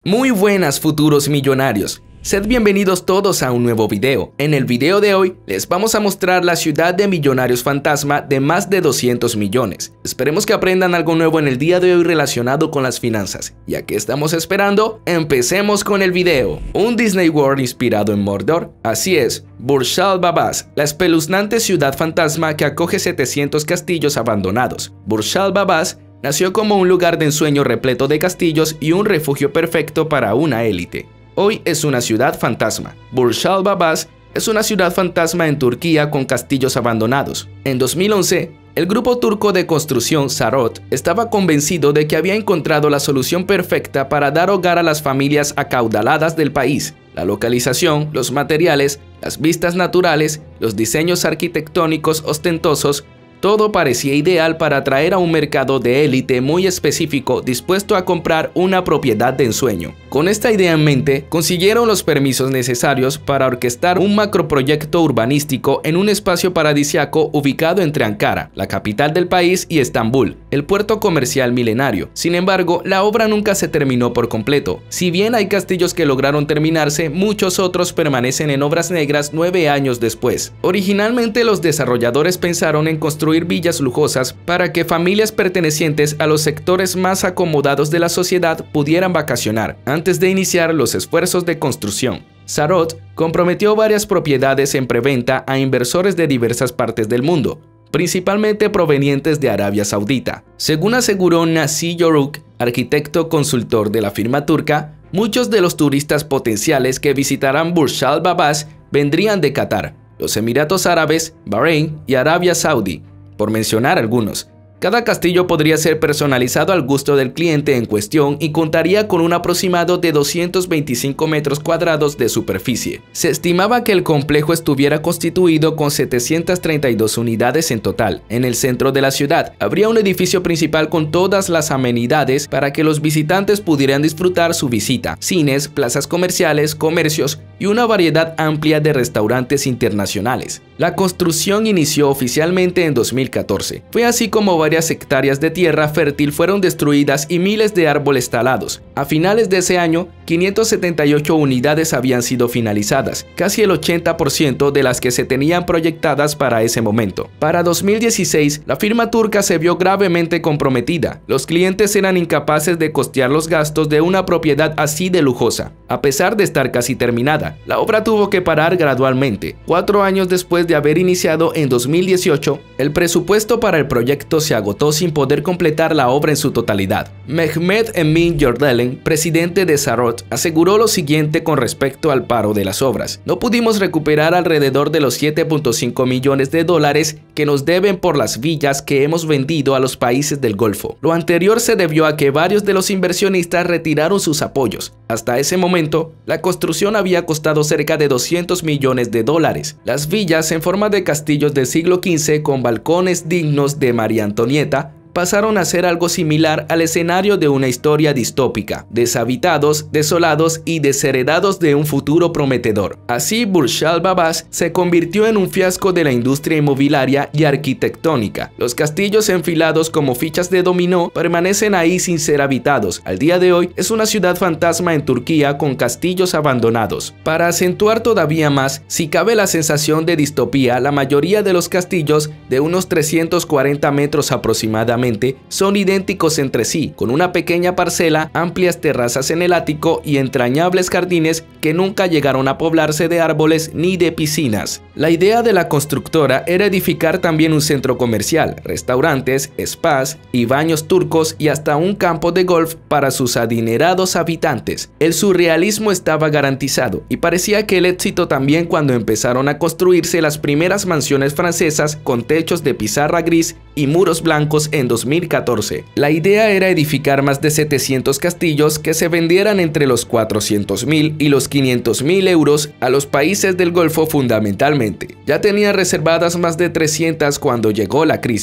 Muy buenas, futuros millonarios. Sed bienvenidos todos a un nuevo video. En el video de hoy les vamos a mostrar la ciudad de millonarios fantasma de más de 200 millones. Esperemos que aprendan algo nuevo en el día de hoy relacionado con las finanzas. ¿Y a qué estamos esperando? Empecemos con el video. Un Disney World inspirado en Mordor. Así es, Burj Al Babaz, la espeluznante ciudad fantasma que acoge 700 castillos abandonados. Burj Al Babaz nació como un lugar de ensueño repleto de castillos y un refugio perfecto para una élite. Hoy es una ciudad fantasma. Burj Al Babaz es una ciudad fantasma en Turquía con castillos abandonados. En 2011, el grupo turco de construcción Sarot estaba convencido de que había encontrado la solución perfecta para dar hogar a las familias acaudaladas del país. La localización, los materiales, las vistas naturales, los diseños arquitectónicos ostentosos, todo parecía ideal para atraer a un mercado de élite muy específico dispuesto a comprar una propiedad de ensueño. Con esta idea en mente, consiguieron los permisos necesarios para orquestar un macroproyecto urbanístico en un espacio paradisiaco ubicado entre Ankara, la capital del país, y Estambul, el puerto comercial milenario. Sin embargo, la obra nunca se terminó por completo. Si bien hay castillos que lograron terminarse, muchos otros permanecen en obras negras 9 años después. Originalmente, los desarrolladores pensaron en construir villas lujosas para que familias pertenecientes a los sectores más acomodados de la sociedad pudieran vacacionar antes de iniciar los esfuerzos de construcción. Sarot comprometió varias propiedades en preventa a inversores de diversas partes del mundo, principalmente provenientes de Arabia Saudita. Según aseguró Naci Yoruk, arquitecto consultor de la firma turca, muchos de los turistas potenciales que visitarán Burj Al Babaz vendrían de Qatar, los Emiratos Árabes, Bahrein y Arabia Saudí, por mencionar algunos. Cada castillo podría ser personalizado al gusto del cliente en cuestión y contaría con un aproximado de 225 metros cuadrados de superficie. Se estimaba que el complejo estuviera constituido con 732 unidades en total. En el centro de la ciudad habría un edificio principal con todas las amenidades para que los visitantes pudieran disfrutar su visita: cines, plazas comerciales, comercios y una variedad amplia de restaurantes internacionales. La construcción inició oficialmente en 2014. Fue así como varias hectáreas de tierra fértil fueron destruidas y miles de árboles talados. A finales de ese año, 578 unidades habían sido finalizadas, casi el 80% de las que se tenían proyectadas para ese momento. Para 2016, la firma turca se vio gravemente comprometida. Los clientes eran incapaces de costear los gastos de una propiedad así de lujosa. A pesar de estar casi terminada, la obra tuvo que parar gradualmente. 4 años después de haber iniciado en 2018, el presupuesto para el proyecto se agotó sin poder completar la obra en su totalidad. Mehmet Emin Yurdelen, presidente de Sarot, aseguró lo siguiente con respecto al paro de las obras: no pudimos recuperar alrededor de los 7.5 millones de dólares que nos deben por las villas que hemos vendido a los países del Golfo. Lo anterior se debió a que varios de los inversionistas retiraron sus apoyos. Hasta ese momento, la construcción había costado cerca de 200 millones de dólares. Las villas en forma de castillos del siglo XV con balcones dignos de María Antonieta pasaron a ser algo similar al escenario de una historia distópica, deshabitados, desolados y desheredados de un futuro prometedor. Así, Burj Al Babaz se convirtió en un fiasco de la industria inmobiliaria y arquitectónica. Los castillos enfilados como fichas de dominó permanecen ahí sin ser habitados. Al día de hoy, es una ciudad fantasma en Turquía con castillos abandonados. Para acentuar todavía más, si cabe la sensación de distopía, la mayoría de los castillos, de unos 340 metros aproximadamente, son idénticos entre sí, con una pequeña parcela, amplias terrazas en el ático y entrañables jardines que nunca llegaron a poblarse de árboles ni de piscinas. La idea de la constructora era edificar también un centro comercial, restaurantes, spas y baños turcos y hasta un campo de golf para sus adinerados habitantes. El surrealismo estaba garantizado y parecía que el éxito también cuando empezaron a construirse las primeras mansiones francesas con techos de pizarra gris y muros blancos en 2014. La idea era edificar más de 700 castillos que se vendieran entre los 400.000 y los 500.000 euros a los países del Golfo fundamentalmente. Ya tenía reservadas más de 300 cuando llegó la crisis.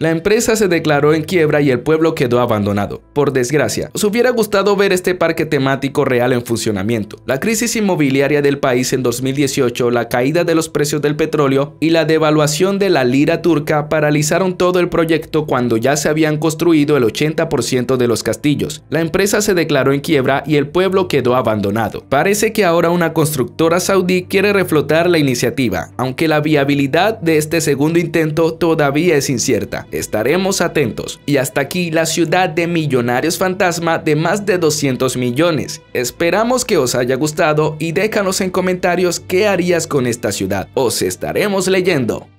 La empresa se declaró en quiebra y el pueblo quedó abandonado. Por desgracia, os hubiera gustado ver este parque temático real en funcionamiento. La crisis inmobiliaria del país en 2018, la caída de los precios del petróleo y la devaluación de la lira turca paralizaron todo el proyecto cuando ya se habían construido el 80% de los castillos. La empresa se declaró en quiebra y el pueblo quedó abandonado. Parece que ahora una constructora saudí quiere reflotar la iniciativa, aunque la viabilidad de este segundo intento todavía es incierta. Estaremos atentos. Y hasta aquí la ciudad de Millonarios Fantasma de más de 200 millones. Esperamos que os haya gustado y déjanos en comentarios qué harías con esta ciudad. Os estaremos leyendo.